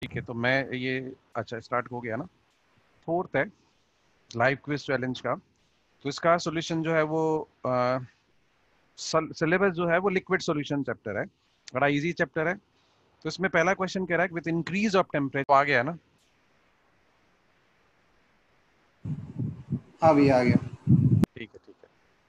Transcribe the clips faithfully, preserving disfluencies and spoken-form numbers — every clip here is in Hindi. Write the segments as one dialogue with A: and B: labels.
A: ठीक है, तो मैं ये अच्छा स्टार्ट हो गया ना। फोर्थ है लाइव क्विज चैलेंज का। तो इसका सॉल्यूशन जो है वो सिलेबस जो है वो लिक्विड सॉल्यूशन चैप्टर है, बड़ा इजी चैप्टर है। तो इसमें पहला क्वेश्चन कह रहा है विद इंक्रीज ऑफ टेम्परेचर, आ गया ना?
B: हाँ भी आ गया।
A: ठीक है ठीक है।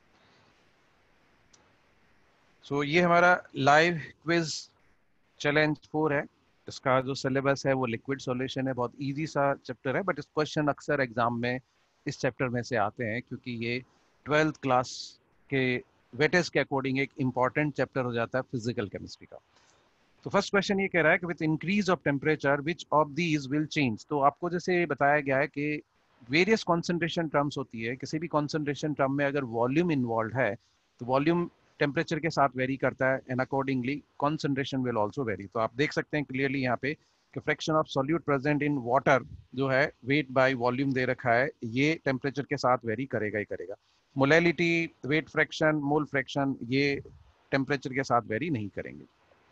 A: सो so, ये हमारा लाइव क्विज चैलेंज फोर है। इसका जो सिलेबस है वो लिक्विड सॉल्यूशन है, बहुत इजी सा चैप्टर है, बट इस क्वेश्चन अक्सर एग्जाम में इस चैप्टर में से आते हैं क्योंकि ये ट्वेल्थ क्लास के वेटेज के अकॉर्डिंग एक इम्पॉर्टेंट चैप्टर हो जाता है फिजिकल केमिस्ट्री का। तो फर्स्ट क्वेश्चन ये कह रहा है कि with increase of temperature which of these will change. तो आपको जैसे बताया गया है कि वेरियस कॉन्सेंट्रेशन टर्म्स होती है, किसी भी कॉन्सेंट्रेशन टर्म में अगर वॉल्यूम इन्वॉल्व है तो वॉल्यूम टेम्परेचर के साथ वेरी करता है and accordingly concentration will also vary. तो आप देख सकते हैं क्लियरली यहाँ पे कि fraction of solute present in water जो है वेट बाय वॉल्यूम दे रखा है, ये टेम्परेचर के साथ वेरी करेगा ही करेगा। Molality, weight fraction, mole fraction ये टेम्परेचर के साथ वेरी नहीं करेंगे।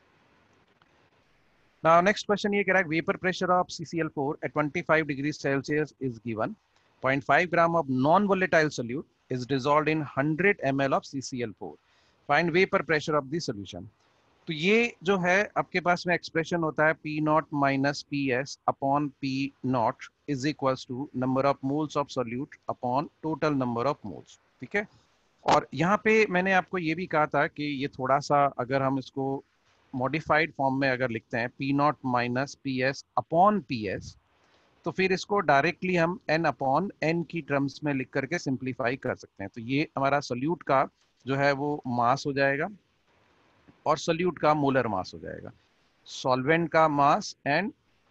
A: Now next question ये कह रहा है vapor pressure of C C L four at twenty-five degrees Celsius is given. zero point five gram of non-volatile solute is dissolved in one hundred milliliters of C C L four. Find vapor pressure of the solution. तो ये जो है आपके पास में एक्सप्रेशन होता है P naught minus P S upon P naught is equals to number of moles of solute upon total number of moles. ठीक है, और यहाँ पे मैंने आपको ये भी कहा था कि ये थोड़ा सा अगर हम इसको मॉडिफाइड फॉर्म में अगर लिखते हैं P naught minus P S upon P S, तो फिर इसको डायरेक्टली हम एन अपॉन एन की टर्म्स में लिख करके सिंप्लीफाई कर सकते हैं। तो ये हमारा सोल्यूट का जो है वो मास हो जाएगा और सोल्यूट का मोलर मास हो जाएगा, सॉल्वेंट का मास एंड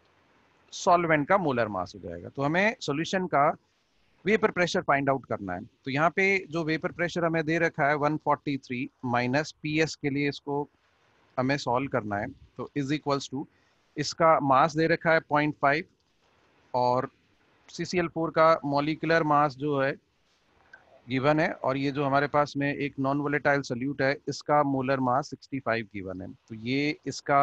A: सॉल्वेंट का मोलर मास हो जाएगा। तो हमें सॉल्यूशन का वेपर प्रेशर फाइंड आउट करना है। तो यहाँ पे जो वेपर प्रेशर हमें दे रखा है one forty three minus P S के लिए इसको हमें सॉल्व करना है। तो इज इक्वल्स टू इसका मास दे रखा है पॉइंट फाइव और सी सी एल फोर का मॉलिकुलर मास जो है गिवन है, और ये जो हमारे पास में एक नॉन वोलेटाइल सोल्यूट है इसका molar mass sixty five given है। तो ये इसका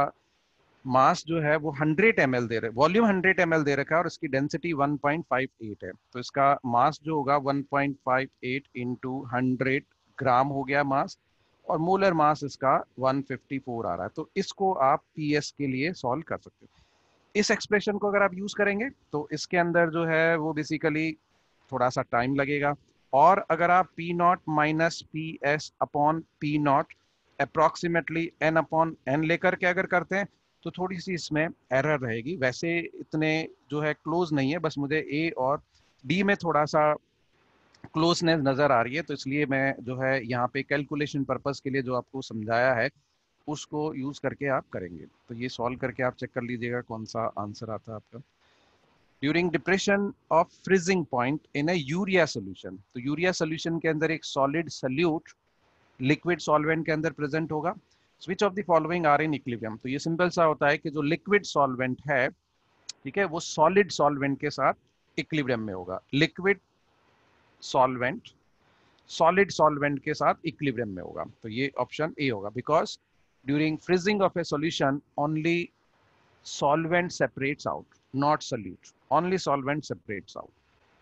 A: मास जो है वो हंड्रेड एम एल दे रहे, वॉल्यूम हंड्रेड एम एल दे रखा है और इसकी density one point five eight है। तो इसका मास जो होगा one point five eight into hundred gram हो गया मास, और मोलर मास इसका वन फिफ्टी फोर आ रहा है। तो इसको आप पीएस के लिए सॉल्व कर सकते हो। इस एक्सप्रेशन को अगर आप यूज करेंगे तो इसके अंदर जो है वो बेसिकली थोड़ा सा टाइम लगेगा, और अगर आप P naught minus P S upon P naught approximately N upon N लेकर के अगर करते हैं तो थोड़ी सी इसमें एरर रहेगी। वैसे इतने जो है क्लोज नहीं है, बस मुझे ए और डी में थोड़ा सा क्लोजनेस नजर आ रही है, तो इसलिए मैं जो है यहाँ पे कैलकुलेशन पर्पस के लिए जो आपको समझाया है उसको यूज करके आप करेंगे। तो ये सॉल्व करके आप चेक कर लीजिएगा कौन सा आंसर आता है आपका। During depression of freezing point in a urea solution, तो यूरिया सोल्यूशन के अंदर एक सॉलिड सोल्यूट लिक्विड सॉल्वेंट के अंदर प्रेजेंट होगा। Which of the following are in equilibrium. तो ये सिंपल सा होता है कि जो लिक्विड सॉल्वेंट है, ठीक है, वो सॉलिड सॉल्वेंट के साथ इक्विलिब्रियम में होगा। लिक्विड सॉल्वेंट सॉलिड सॉल्वेंट के साथ इक्विलिब्रियम में होगा। तो ये ऑप्शन ए होगा, because during freezing of a solution only solvent separates out, not solute. Only solvent separates out.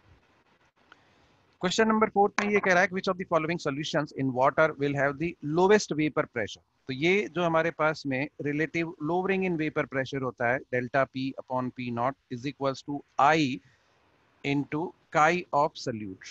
A: Question number fourth में ये कह रहा है which of the following solutions in water will have the lowest vapor pressure। तो ये जो हमारे पास में relative lowering in vapor pressure होता है delta P upon P naught is equals to I into chi of solute।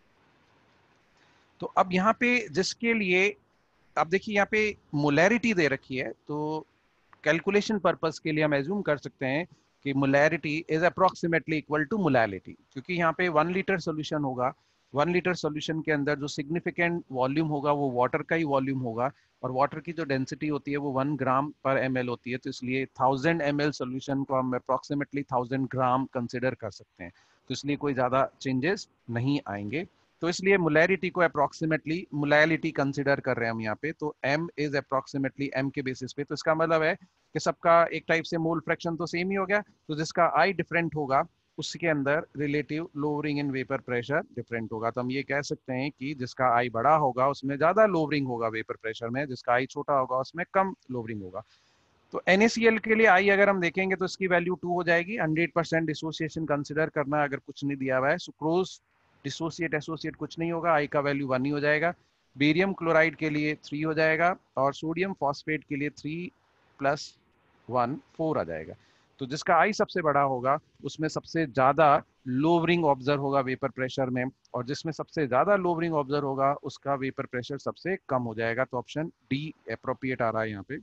A: तो अब यहाँ पे जिसके लिए अब देखिए यहाँ पे मोलैरिटी दे रखी है, तो कैलकुलेशन पर्पस के लिए हम एज्यूम कर सकते हैं कि molarity is approximately equal to molality, क्योंकि यहाँ पे वन लीटर सोल्यूशन होगा। वन लीटर सोल्यूशन के अंदर जो सिग्निफिकेंट वॉल्यूम होगा वो वाटर का ही वॉल्यूम होगा, और वाटर की जो डेंसिटी होती है वो वन ग्राम पर एम एल होती है। तो इसलिए थाउजेंड एम एल सोल्यूशन को हम अप्रोक्सीमेटली थाउजेंड ग्राम कंसिडर कर सकते हैं। तो इसलिए कोई ज़्यादा चेंजेस नहीं आएंगे। तो इसलिए मोलैरिटी को अप्रोक्सीमेटली मोलैलिटी कंसिडर कर रहे हैं हम यहाँ पे। तो m इज अप्रोक्सीमेटली m के बेसिस पे। तो इसका मतलब है कि सबका एक टाइप से मोल फ्रैक्शन तो सेम ही हो गया, तो जिसका I डिफरेंट होगा उसके अंदर relative lowering in vapour pressure different होगा। तो हम ये कह सकते हैं कि जिसका I बड़ा होगा उसमें ज्यादा लोअरिंग होगा वेपर प्रेशर में, जिसका I छोटा होगा उसमें कम लोअरिंग होगा। तो एन ए सी एल के लिए आई अगर हम देखेंगे तो इसकी वैल्यू टू हो जाएगी। हंड्रेड परसेंट डिसोसिएशन कंसिडर करना है अगर कुछ नहीं दिया हुआ है। सुक्रोज डिसोसिएट एसोसिएट कुछ नहीं होगा, आई का वैल्यू वन ही हो जाएगा। बेरियम क्लोराइड के लिए थ्री हो जाएगा और सोडियम फॉस्फेट के लिए थ्री प्लस वन फोर आ जाएगा। तो जिसका आई सबसे बड़ा होगा उसमें सबसे ज्यादा लोवरिंग ऑब्जर्व होगा वेपर प्रेशर में, और जिसमें सबसे ज्यादा लोवरिंग ऑब्जर्व होगा उसका वेपर प्रेशर सबसे कम हो जाएगा। तो ऑप्शन डी अप्रोप्रिएट आ रहा है यहाँ पे।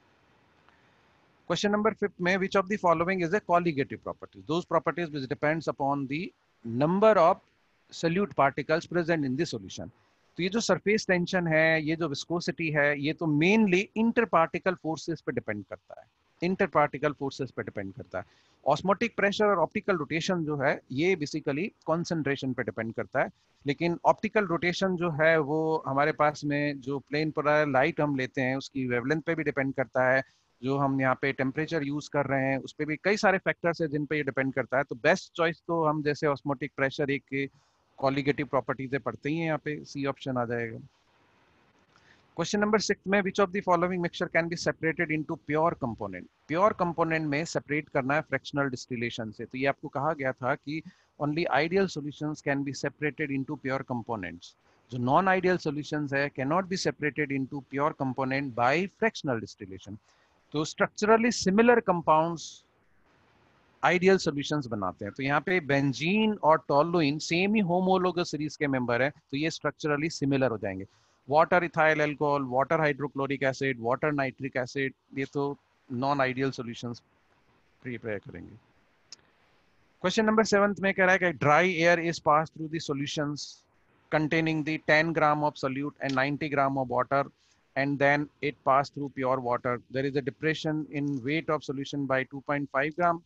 A: Question number fifth में which of the following is a colligative property? Those properties which depends upon the number of solute particles present in the solution. तो ये जो सरफेस टेंशन है, ये जो विस्कोसिटी है, ये तो मेनली इंटर पार्टिकल फोर्सेस पे डिपेंड करता है, इंटर पार्टिकल फोर्सेस पे डिपेंड करता है। ऑस्मोटिक प्रेशर और ऑप्टिकल रोटेशन जो है ये बेसिकली कॉन्सेंट्रेशन पे डिपेंड करता है। लेकिन ऑप्टिकल रोटेशन जो है वो हमारे पास में जो प्लेन पर लाइट हम लेते हैं उसकी वेवलेंथ पे भी डिपेंड करता है। जो हम यहाँ पे टेम्परेचर यूज कर रहे हैं उस पर भी कई सारे फैक्टर्स है जिन पे ये डिपेंड करता है। तो बेस्ट चॉइस तो हम जैसे ऑस्मोटिक प्रेशर एक कॉलिगेटिव प्रॉपर्टीज पढ़ते ही हैं, यहाँ पे सी ऑप्शन आ जाएगा। क्वेश्चन नंबर सिक्स में which of the following mixture can be separated into pure component? Pure component में सेपरेट करना है फ्रैक्शनल डिस्टिलेशन से। तो ये आपको कहा गया था कि only ideal solutions can be separated into pure components. जो नॉन आइडियल सॉल्यूशंस है can not be separated into pure component by fractional distillation. तो structurally similar compounds ideal solutions बनाते हैं। तो यहाँ पे बेंजीन और टोलुइन सेम ही होमोलोगस सीरीज के मेंबर हैं, तो ये स्ट्रक्चरली सिमिलर हो जाएंगे। Water ethyl alcohol, water hydrochloric acid, water nitric acid, ये तो नॉन आइडियल सॉल्यूशंस प्रिपेयर करेंगे। क्वेश्चन नंबर सेवंथ में कह रहा है कि dry air is pass through the solutions containing the ten gram of solute and ninety gram of water, and then it passed through pure water. There is a depression in weight of solution by two point five gram.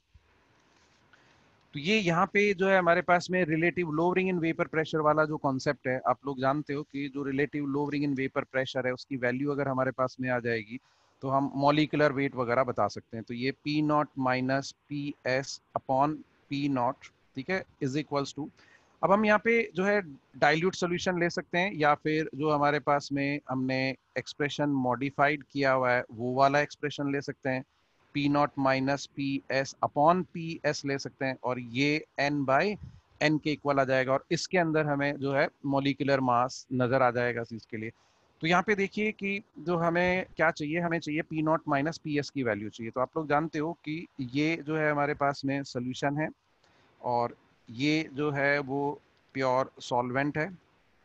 A: तो ये यहाँ पे जो है हमारे पास में relative lowering in vapour pressure वाला जो कॉन्सेप्ट है, आप लोग जानते हो कि जो relative lowering in vapour pressure है उसकी वैल्यू अगर हमारे पास में आ जाएगी तो हम मॉलिकुलर वेट वगैरह बता सकते हैं। तो ये P naught minus P S upon P naught, ठीक है, इज इक्वल्स टू। अब हम यहाँ पे जो है डाइल्यूट सोल्यूशन ले सकते हैं या फिर जो हमारे पास में हमने एक्सप्रेशन मॉडिफाइड किया हुआ है वो वाला एक्सप्रेशन ले सकते हैं, P naught minus P S upon P S ले सकते हैं, और ये एन बाई एन के इक्वल आ जाएगा, और इसके अंदर हमें जो है मॉलिकुलर मास नजर आ जाएगा इस के लिए। तो यहाँ पे देखिए कि जो हमें क्या चाहिए, हमें चाहिए P naught minus P S की वैल्यू चाहिए। तो आप लोग जानते हो कि ये जो है हमारे पास में सोल्यूशन है और ये जो है वो प्योर सॉल्वेंट है,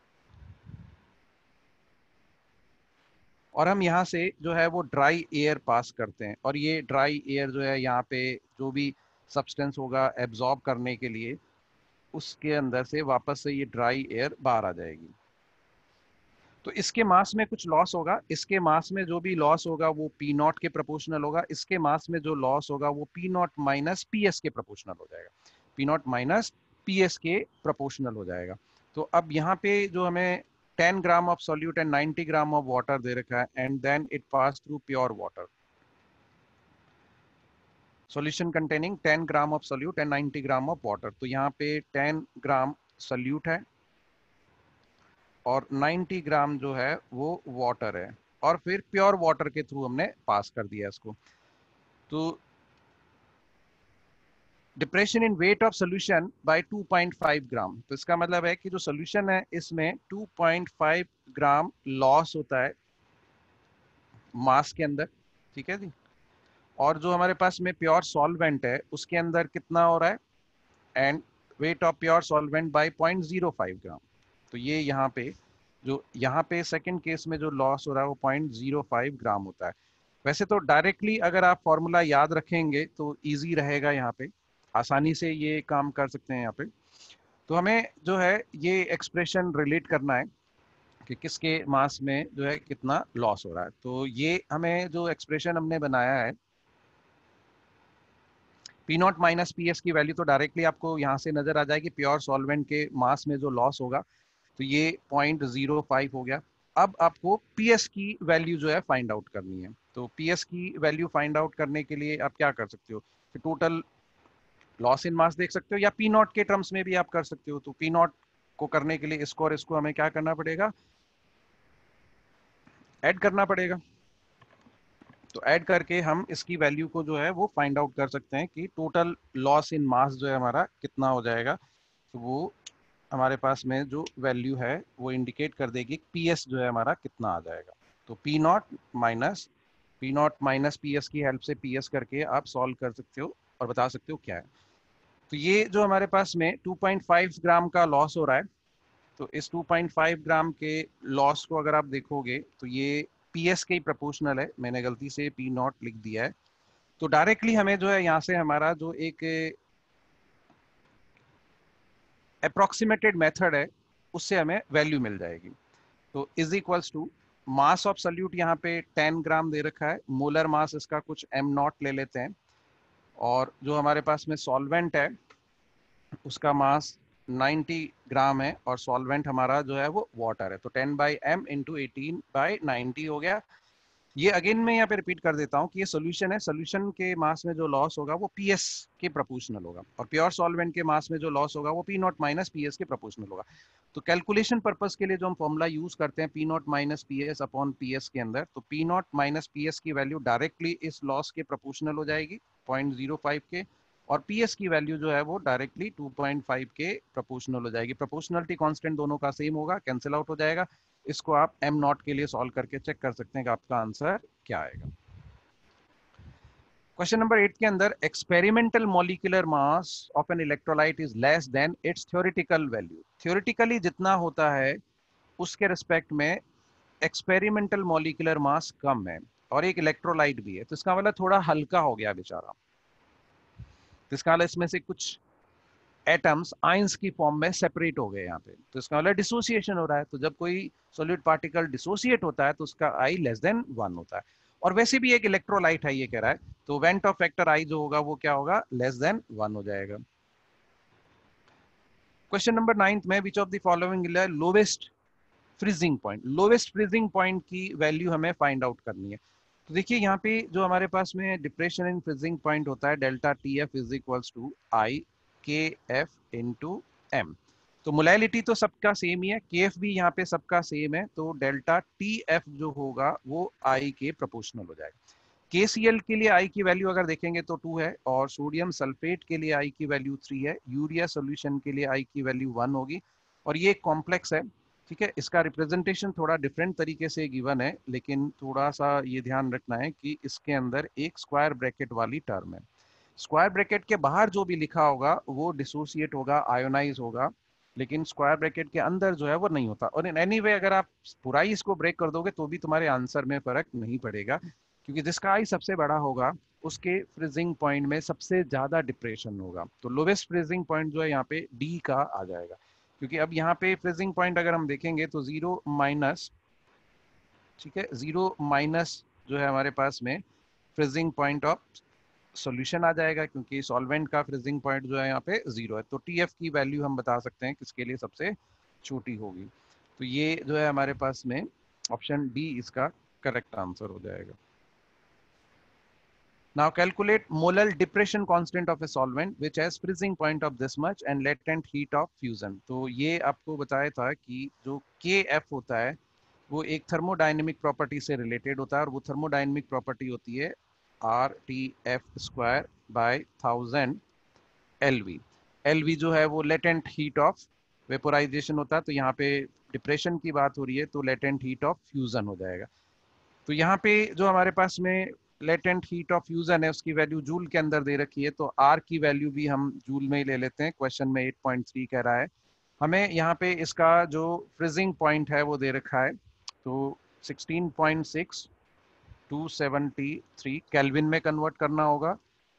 A: और हम यहाँ से जो है वो ड्राई एयर पास करते हैं, और ये ड्राई एयर जो है यहाँ पे जो भी सब्सटेंस होगा एब्जॉर्ब करने के लिए उसके अंदर से वापस से ये ड्राई एयर बाहर आ जाएगी। तो इसके मास में कुछ लॉस होगा, इसके मास में जो भी लॉस होगा वो पी नॉट के प्रोपोर्शनल होगा, इसके मास में जो लॉस होगा वो P naught minus P S के प्रोपोर्शनल हो जाएगा, P naught minus P S के प्रोपोर्शनल हो जाएगा। तो अब यहाँ पे जो हमें ten gram of solute and ninety gram of water दे रखा है, and then it pass through pure water, solution containing ten gram of solute and ninety gram of water. तो यहाँ पे टेन ग्राम सॉल्यूट है और नाइंटी ग्राम जो है वो वाटर है, और फिर प्योर वाटर के थ्रू हमने पास कर दिया इसको। तो depression in weight of solution by two point five gram, तो इसका मतलब है कि जो सोल्यूशन है इसमें two point five gram loss होता है मास के अंदर, ठीक है जी। और जो हमारे पास में प्योर सॉल्वेंट है उसके अंदर कितना हो रहा है, and weight of pure solvent by point zero five gram. तो ये यहाँ पे जो यहाँ पे सेकंड केस में जो लॉस हो रहा है वो पॉइंट जीरो फाइव ग्राम होता है। वैसे तो डायरेक्टली अगर आप फॉर्मूला याद रखेंगे तो इजी रहेगा, यहाँ पे आसानी से ये काम कर सकते हैं यहाँ पे। तो हमें जो है ये एक्सप्रेशन रिलेट करना है कि किसके मास में जो है कितना लॉस हो रहा है। तो ये हमें जो एक्सप्रेशन हमने बनाया है P naught minus P S की वैल्यू तो डायरेक्टली आपको यहाँ से नजर आ जाएगी, प्योर सॉल्वेंट के मास में जो लॉस होगा तो ये पॉइंट जीरो फाइव हो गया। अब आपको पी एस की वैल्यू जो है फाइंड आउट करनी है। तो पी एस की वैल्यू फाइंड आउट करने के लिए आप क्या कर सकते हो कि टोटल लॉस इन मास देख सकते हो या पी नॉट के टर्म्स में भी आप कर सकते हो। तो पी नॉट को करने के लिए इसको और इसको हमें क्या करना पड़ेगा, ऐड करना पड़ेगा। तो ऐड करके हम इसकी वैल्यू को जो है वो फाइंड आउट कर सकते हैं कि टोटल लॉस इन मास जो है हमारा कितना हो जाएगा। तो वो हमारे पास में जो वैल्यू है वो इंडिकेट कर देगी पी एस जो है हमारा कितना आ जाएगा। तो P naught minus P naught minus P S की हेल्प से पी एस करके आप सॉल्व कर सकते हो और बता सकते हो क्या है। तो ये जो हमारे पास में टू पॉइंट फाइव ग्राम का लॉस हो रहा है, तो इस टू पॉइंट फाइव ग्राम के लॉस को अगर आप देखोगे तो ये पी एस के ही प्रोपोर्शनल है। मैंने गलती से पी नॉट लिख दिया है। तो डायरेक्टली हमें जो है यहाँ से हमारा जो एक अप्रोक्सीमेटेड मेथड है उससे हमें वैल्यू मिल जाएगी। तो is equals to mass of solute यहाँ पे टेन ग्राम दे रखा है, मोलर मास इसका कुछ एम नॉट ले लेते हैं, और जो हमारे पास में सॉल्वेंट है उसका मास नाइंटी ग्राम है और सॉल्वेंट हमारा जो है वो वाटर है। तो ten by M into eighteen by ninety हो गया। ये अगेन मैं यहाँ पे रिपीट कर देता हूँ कि ये सोल्यूशन है। सोल्यूशन के मास में जो लॉस होगा वो पी एस के प्रोपोर्शनल होगा, और प्योर सॉल्वेंट के मास में जो लॉस होगा वो P naught minus P S के प्रोपोर्शनल होगा। तो कैलकुलेशन पर्पस के लिए जो हम फॉर्मूला यूज करते हैं P naught minus P S upon P S के अंदर, तो P naught minus P S की वैल्यू डायरेक्टली इस लॉस के प्रोपोर्शनल हो जाएगी पॉइंट जीरो फाइव के, और पी एस की वैल्यू जो है वो डायरेक्टली टू पॉइंट फाइव के प्रोपोर्शनल हो जाएगी। प्रोपोर्शनलिटी कांस्टेंट दोनों का सेम होगा, कैंसिल आउट हो जाएगा। इसको आप एम नॉट के लिए सॉल्व करके चेक कर सकते हैं कि आपका आंसर क्या आएगा। क्वेश्चन नंबर एट के अंदर experimental molecular mass of an electrolyte is less than its theoretical value. Theoretically जितना होता है उसके रिस्पेक्ट में एक्सपेरिमेंटल मॉलिक्यूलर मास कम है, और एक इलेक्ट्रोलाइट भी है, तो इसका मतलब थोड़ा हल्का हो गया बेचारा। तो इसका मतलब इसमें से कुछ एटम्स आयंस की फॉर्म में सेपरेट हो गए यहाँ पे, तो इसका मतलब डिसोसिएशन हो रहा है। तो जब कोई सॉलिड पार्टिकल डिसोसिएट होता है तो उसका आई लेस देन वन होता है, और वैसे भी एक इलेक्ट्रोलाइट है ये कह रहा है, तो वेंट ऑफ फैक्टर आई जो होगा वो क्या होगा, लेस देन वन हो जाएगा। क्वेश्चन नंबर नाइन्थ में which of the following lowest freezing point, lowest freezing point की वैल्यू हमें फाइंड आउट करनी है। तो देखिए यहाँ पे जो हमारे पास में डिप्रेशन इन फ्रीजिंग पॉइंट होता है delta T F is equals to I K F into M. तो मोलैलिटी तो सबका सेम ही है, के एफ भी यहाँ पे सबका सेम है, तो डेल्टा टी एफ जो होगा वो आई के प्रोपोर्शनल हो जाएगा। के सी एल के लिए आई की वैल्यू अगर देखेंगे तो टू है, और सोडियम सल्फेट के लिए आई की वैल्यू थ्री है, यूरिया सोल्यूशन के लिए आई की वैल्यू वन होगी, और ये कॉम्प्लेक्स है। ठीक है, इसका रिप्रेजेंटेशन थोड़ा डिफरेंट तरीके से गिवन है, लेकिन थोड़ा सा ये ध्यान रखना है कि इसके अंदर एक स्क्वायर ब्रैकेट वाली टर्म है। स्क्वायर ब्रैकेट के बाहर जो भी लिखा होगा वो डिसोसिएट होगा, आयोनाइज होगा, लेकिन स्क्वायर ब्रैकेट के अंदर जो है वो नहीं होता। और इन एनी वे अगर आप पूरा ही इसको ब्रेक कर दोगे तो भी तुम्हारे आंसर में फर्क नहीं पड़ेगा, क्योंकि जिसका आई सबसे बड़ा होगा उसके फ्रीजिंग पॉइंट में सबसे ज्यादा डिप्रेशन होगा। तो लोवेस्ट फ्रीजिंग पॉइंट जो है यहाँ पे डी का आ जाएगा, क्योंकि अब यहाँ पे फ्रीजिंग पॉइंट अगर हम देखेंगे तो जीरो माइनस, ठीक है, जीरो माइनस जो है हमारे पास में फ्रीजिंग पॉइंट ऑफ सॉल्यूशन आ जाएगा, क्योंकि सॉल्वेंट का फ्रीजिंग पॉइंट जो है यहाँ पे जीरो है। तो टीएफ की वैल्यू हम बता सकते हैं किसके लिए सबसे छोटी होगी। तो ये जो है हमारे पास में ऑप्शन डी इसका करेक्ट आंसर हो जाएगा। Now calculate molar depression constant of a solvent which has freezing point of this much and latent heat of fusion। तो ये आपको बताया था कि जो के एफ होता है वो एक थर्मोडायनेमिक प्रॉपर्टी से रिलेटेड होता है, और वो थर्मोडायनेमिक प्रॉपर्टी होती है R T F square by thousand L V. L V जो है वो लेटेंट हीट ऑफ वेपोराइजेशन होता है, तो यहाँ पे डिप्रेशन की बात हो रही है तो लेटेंट हीट ऑफ फ्यूजन हो जाएगा। तो यहाँ पे जो हमारे पास में लेटेंट हीट ऑफ फ्यूजन है उसकी वैल्यू जूल के अंदर दे रखी है, तो आर की वैल्यू भी हम जूल में ही ले लेते हैं। क्वेश्चन में एट पॉइंट थ्री कह रहा है हमें, यहाँ पे इसका जो फ्रीजिंग पॉइंट है वो दे रखा है, तो sixteen point six to seventy three kelvin में कन्वर्ट करना होगा।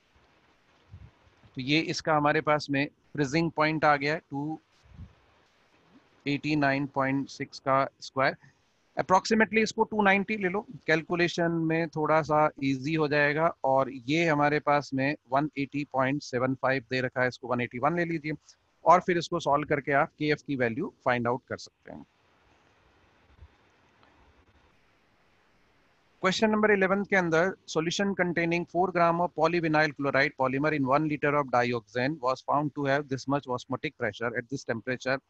A: तो ये इसका हमारे पास में फ्रीजिंग पॉइंट आ गया है two eighty nine point six का स्क्वायर। अप्रोक्सीमेटली इसको टू नाइंटी ले लो, कैलकुलेशन में थोड़ा सा इजी हो जाएगा। और ये हमारे पास में one eighty point seven five दे रखा है, इसको वन एटी वन ले लीजिए, और फिर इसको सॉल्व करके आप के एफ की वैल्यू फाइंड आउट कर सकते हैं। क्वेश्चन नंबर इलेवन के अंदर solution containing four gram of polyvinyl chloride polymer in one litre of dioxane was found to have this much osmotic pressure at this temperature.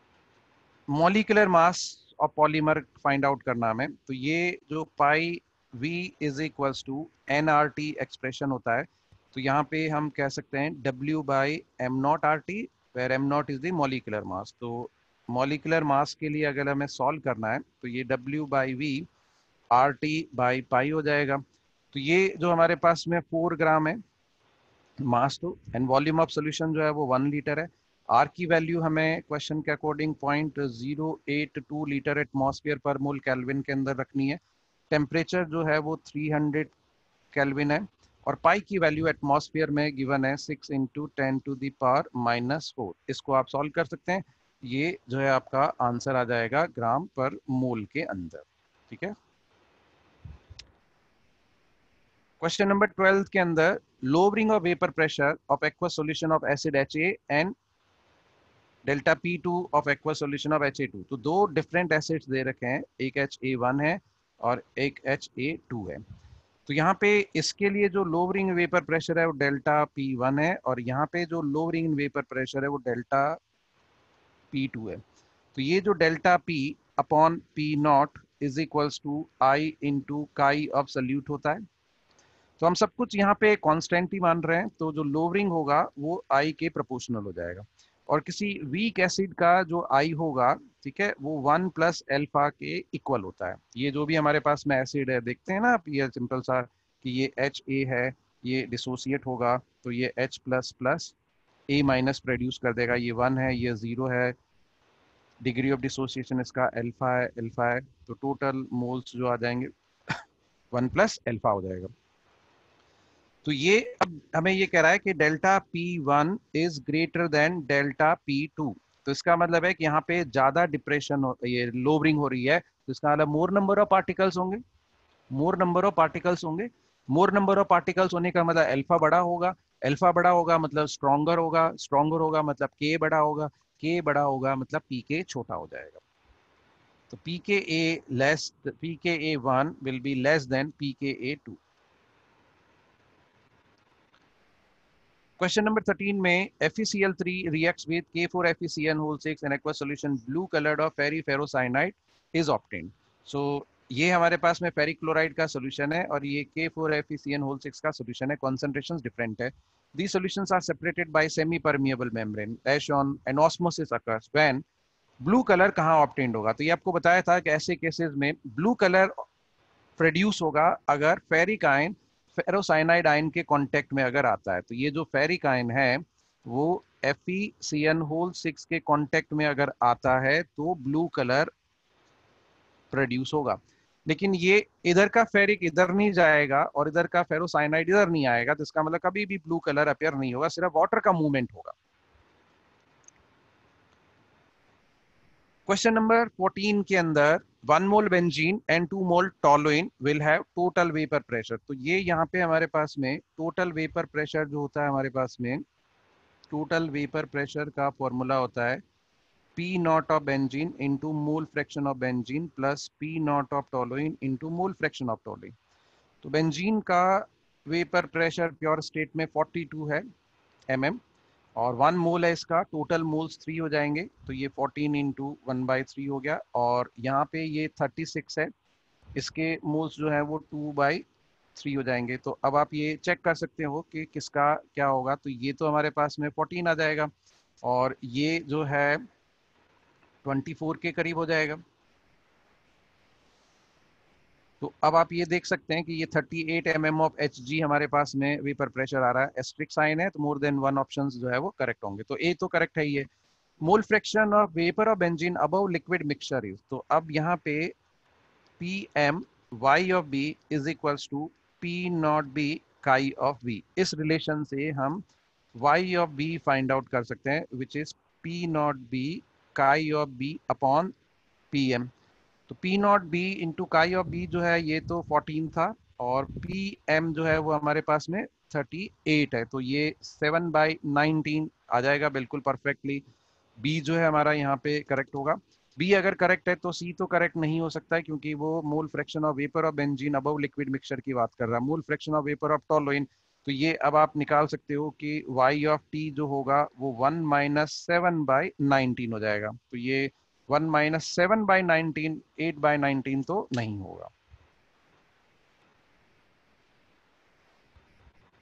A: Molecular mass of polymer find out करना हमें, तो ये जो pi V is equals to N R T expression होता है, तो यहाँ पे हम कह सकते हैं W by M naught R T, where M naught is the molecular mass. तो मॉलिकुलर मास के लिए अगर हमें सॉल्व करना है तो ये W by V R T by pi हो जाएगा। तो ये जो हमारे पास में फोर ग्राम है मास, तो एंड वॉल्यूम ऑफ सोल्यूशन जो है वो वन लीटर है। आर की वैल्यू हमें क्वेश्चन के according point zero eight two litre atmosphere per mole kelvin के अंदर रखनी है। टेम्परेचर जो है वो थ्री हंड्रेड केल्विन है, और पाई की वैल्यू एटमॉस्फेयर में गिवन है six into ten to the power minus four. इसको आप सॉल्व कर सकते हैं, ये जो है आपका आंसर आ जाएगा ग्राम पर मोल के अंदर। ठीक है। क्वेश्चन नंबर ट्वेल्व के अंदर lowering of vapour pressure of aqua solution of acid H A and delta P two of aqua solution of H A two. तो दो डिफरेंट एसिड्स दे रखे हैं, एक एच ए वन है और एक एच ए टू है। तो यहाँ पे इसके लिए जो लोअरिंग वेपर प्रेशर है वो डेल्टा पी वन है, और यहाँ पे जो लोअरिंग वेपर प्रेशर है वो डेल्टा पी टू है। तो ये जो delta P upon P naught is equals to I into chi of solute होता है। तो हम सब कुछ यहाँ पे कांस्टेंट ही मान रहे हैं, तो जो लोअरिंग होगा वो आई के प्रोपोर्शनल हो जाएगा, और किसी वीक एसिड का जो आई होगा, ठीक है, वो वन प्लस एल्फा के इक्वल होता है। ये जो भी हमारे पास में एसिड है, देखते हैं ना आप, ये सिंपल सा कि ये एच ए है, ये डिसोसिएट होगा तो ये H plus plus A minus produce कर देगा, ये वन है, ये जीरो है, डिग्री ऑफ डिसोसिएशन इसका अल्फा है, अल्फा है, तो टोटल मोल्स जो आ जाएंगे वन प्लस अल्फा हो जाएगा। तो ये अब हमें ये कह रहा है कि delta P one is greater than delta P two. तो इसका मतलब है कि यहाँ पे ज्यादा डिप्रेशन हो, ये लोअरिंग हो रही है, तो इसका मतलब मोर नंबर ऑफ पार्टिकल्स होंगे, मोर नंबर ऑफ पार्टिकल्स होंगे। मोर नंबर ऑफ पार्टिकल्स होने का मतलब अल्फा बड़ा होगा, अल्फा बड़ा होगा मतलब स्ट्रॉन्गर होगा, स्ट्रॉन्गर होगा मतलब के बड़ा होगा, के बड़ा होगा मतलब पी के छोटा हो जाएगा। तो P K A less, P K A one will be less than P K A two. Question number thirteen में F e C l three reacts with K four F e C n whole six in aqueous solution blue colored of ferriferrocyanide is obtained। so ये हमारे पास में फेरिक क्लोराइड का सोल्यूशन है और ये K four F e C n whole six का सोल्यूशन है। कॉन्सेंट्रेशंस डिफरेंट है। These solutions are separated by semi permeable membrane as shown and osmosis occurs when blue colour कहाँ ऑब्टेन्ड होगा। तो ये आपको बताया था कि ऐसे केसेस में ब्लू कलर प्रोड्यूस होगा अगर फेरिक आयन फेरोसाइनाइड आयन के कांटेक्ट में अगर आता है। तो ये जो फेरिक आयन है वो F E C N whole six के कांटेक्ट में अगर आता है तो ब्लू कलर प्रोड्यूस होगा। लेकिन ये इधर का फेरिक इधर नहीं जाएगा और इधर का फेरोसाइनाइड इधर नहीं आएगा, तो इसका मतलब कभी भी ब्लू कलर अपीयर नहीं होगा, सिर्फ वाटर का मूवमेंट होगा। क्वेश्चन नंबर फोर्टीन के अंदर one mole benzene and two mole toluene will have total vapour pressure. तो ये यहाँ पे हमारे पास में टोटल वेपर प्रेशर जो होता है, हमारे पास में टोटल वेपर प्रेशर का फॉर्मूला होता है P naught of benzene into mole fraction of benzene plus P naught of toluene into mole fraction of toluene. तो बेंजीन का वेपर प्रेशर प्योर स्टेट में फोर्टी टू है एम एम, और वन मोल है इसका, टोटल मोल्स थ्री हो जाएंगे, तो ये fourteen into one by three हो गया, और यहाँ पे ये थर्टी सिक्स है, इसके मोल्स जो है वो टू बाई थ्री हो जाएंगे। तो अब आप ये चेक कर सकते हो कि किसका क्या होगा। तो ये तो हमारे पास में फोर्टीन आ जाएगा, और ये जो है ट्वेंटी फोर के करीब हो जाएगा। तो अब आप ये देख सकते हैं कि ये thirty eight M M of H G हमारे पास में वेपर प्रेशर आ रहा है। एस्ट्रिक साइन है तो मोर देन वन ऑप्शंस जो है वो करेक्ट होंगे, तो ए तो करेक्ट है ही है। Mole fraction of vapour of benzene above liquid mixture is, तो अब यहाँ पे P M Y of B is equals to P naught B chi of B. इस रिलेशन से हम Y of B find out कर सकते हैं, which is P naught B chi of B upon P M. तो P naught B into chi of B जो है ये तो फोर्टीन था, और पी एम जो है वो हमारे पास में थर्टी एट है, तो ये सेवन बाई नाइनटीन आ जाएगा बिल्कुल परफेक्टली। बी जो है हमारा यहाँ पे करेक्ट होगा। बी अगर करेक्ट है तो सी तो करेक्ट नहीं हो सकता है, क्योंकि वो mole fraction of vapour of benzene above liquid mixture की बात कर रहा है। Mole fraction of vapour of toluene, तो ये अब आप निकाल सकते हो कि वाई ऑफ टी जो होगा वो one minus seven by nineteen हो जाएगा। तो ये one minus seven by nineteen, eight by nineteen तो नहीं होगा।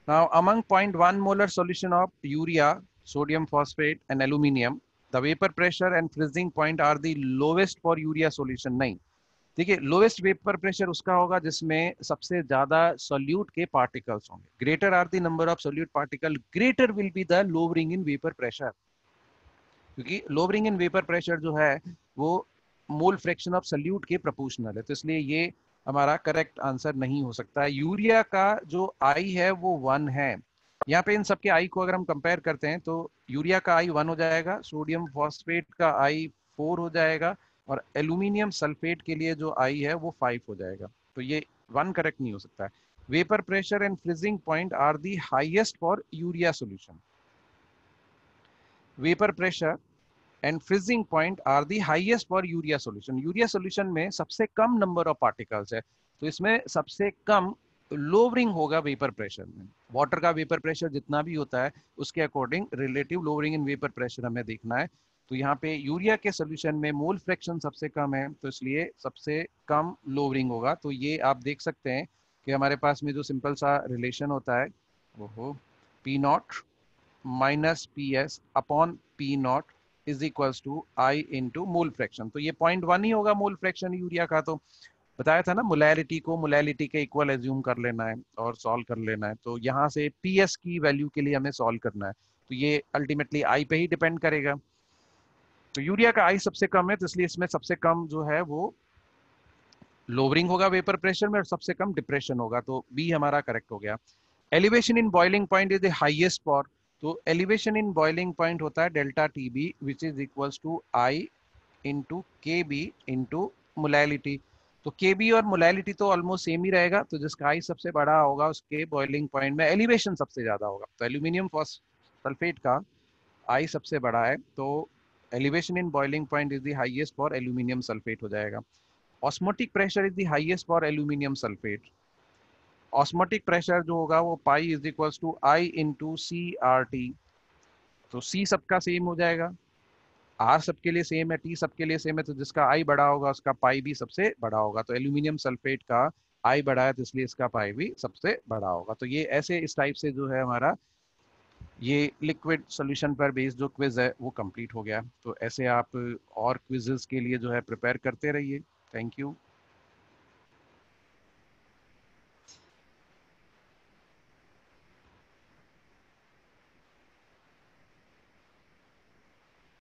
A: Now, among zero point one molar solution of urea, sodium phosphate and aluminium, the vapor pressure and freezing point are the lowest for urea solution. नहीं, देखिए लोएस्ट वेपर प्रेशर उसका होगा जिसमें सबसे ज्यादा सोल्यूट के पार्टिकल्स होंगे. Greater are the number of solute particle, greater will be the lowering in vapour pressure. क्योंकि लोअरिंग इन वेपर प्रेशर जो है वो मोल फ्रैक्शन ऑफ सोल्यूट के प्रोपोर्शनल है, तो इसलिए ये हमारा करेक्ट आंसर नहीं हो सकता है. यूरिया का जो आई है वो वन है. यहाँ पे इन सबके आई को अगर हम कंपेयर करते हैं तो यूरिया का आई वन हो जाएगा, सोडियम फॉस्फेट का आई फोर हो जाएगा और एल्यूमिनियम सल्फेट के लिए जो आई है वो फाइव हो जाएगा. तो ये वन करेक्ट नहीं हो सकता है. Vapour pressure and freezing point are the highest for urea solution. Vapour pressure and freezing point are the highest for urea solution. Urea solution में सबसे कम नंबर ऑफ पार्टिकल्स है, तो इसमें सबसे कम लोअरिंग होगा वेपर प्रेशर में. वाटर का वेपर प्रेशर जितना भी होता है उसके according relative lowering in vapour pressure हमें देखना है. तो यहाँ पे यूरिया के सोल्यूशन में मोल फ्रैक्शन सबसे कम है, तो इसलिए सबसे कम लोअरिंग होगा. तो ये आप देख सकते हैं कि हमारे पास में जो सिंपल सा रिलेशन होता है वो हो P naught minus P S upon P naught is equals to I into mole fraction. तो ये पॉइंट वन ही होगा मोल फ्रैक्शन यूरिया का. तो बताया था ना मोलैलिटी को मोलैलिटी के इक्वल एज्यूम कर लेना है और सॉल्व कर लेना है. तो यहाँ से पी एस की वैल्यू के लिए हमें सॉल्व करना है, तो ये अल्टीमेटली आई पे ही डिपेंड करेगा. तो यूरिया का आई सबसे कम है, तो इसलिए इसमें सबसे कम जो है वो लोअरिंग होगा वेपर प्रेशर में और सबसे कम डिप्रेशन होगा. तो बी हमारा करेक्ट हो गया. Elevation in boiling point is the highest for. तो एलिवेशन इन बॉइलिंग पॉइंट होता है delta T B which is equals to I into K B into molality. तो के बी और मोलैलिटी तो ऑलमोस्ट सेम ही रहेगा, तो जिसका आई सबसे बड़ा होगा उसके बॉइलिंग पॉइंट में एलिवेशन सबसे ज्यादा होगा. तो एल्यूमिनियम सल्फेट का आई सबसे बड़ा है, तो elevation in boiling point is the highest for aluminium sulphate हो जाएगा. Osmotic pressure is the highest for aluminium sulphate. Osmotic pressure जो होगा वो pi is equals to I into C R T. तो सी सबका सेम हो जाएगा, आर सबके लिए सेम है, टी सबके लिए सेम है, तो जिसका आई बड़ा होगा उसका पाई भी सबसे बड़ा होगा. तो एल्यूमिनियम सल्फेट का आई बड़ा है तो इसलिए इसका पाई भी सबसे बड़ा होगा. तो ये ऐसे इस टाइप से जो है हमारा ये लिक्विड सॉल्यूशन पर बेस्ड जो क्विज है वो कंप्लीट हो गया. तो ऐसे आप और क्विजेस के लिए जो है प्रिपेयर करते रहिए. Thank you.